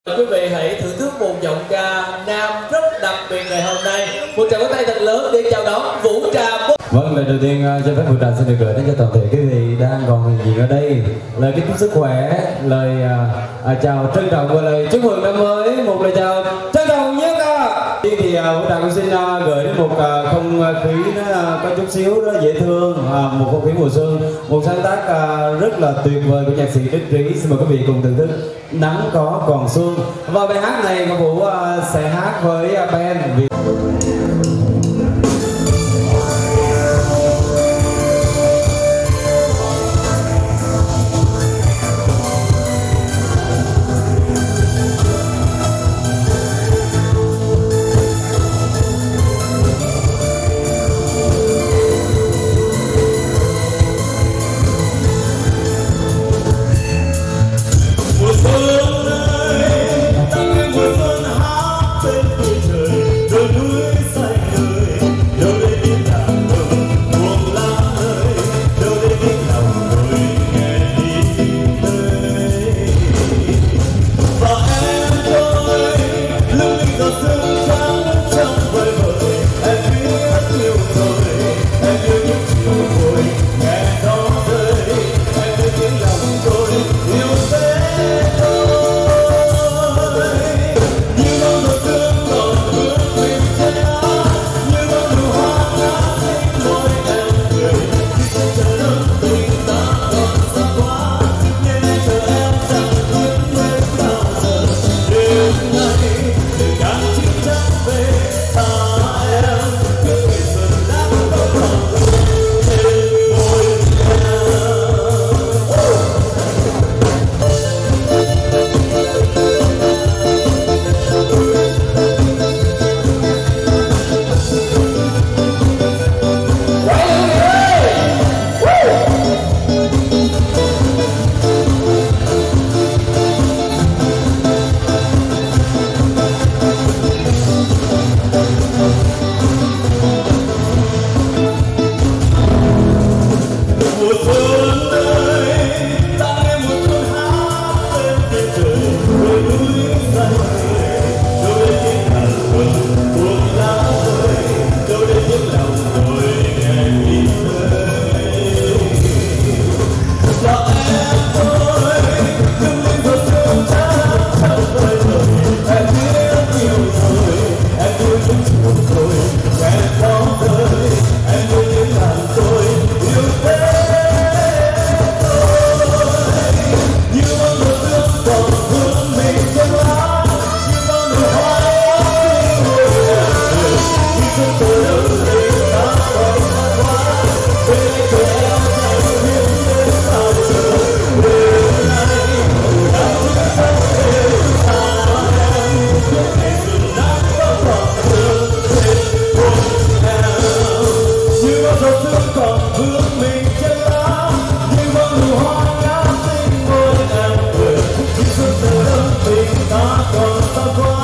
Quý vị hãy thưởng thức một giọng ca nam rất đặc biệt ngày hôm nay. Một tràng pháo tay thật lớn để chào đón Vũ Trà. Vâng, lời đầu tiên cho phép Vũ Trà xin được gửi đến cho toàn thể quý vị đang còn hiện diện ở đây lời kính chúc sức khỏe, lời chào trân trọng và lời chúc mừng năm mới. Một lời chào trân trọng nhất. Thì Vũ Trà cũng xin gửi đến một không khí nó có chút xíu đó dễ thương, một không khí mùa xuân, một sáng tác rất là tuyệt vời của nhạc sĩ Đức Trí. Xin mời quý vị cùng thưởng thức Nắng Có Còn Xuân. Và bài hát này của Vũ sẽ hát với band Việt. Hãy subscribe cho kênh Ghiền Mì Gõ để không bỏ lỡ những video hấp dẫn.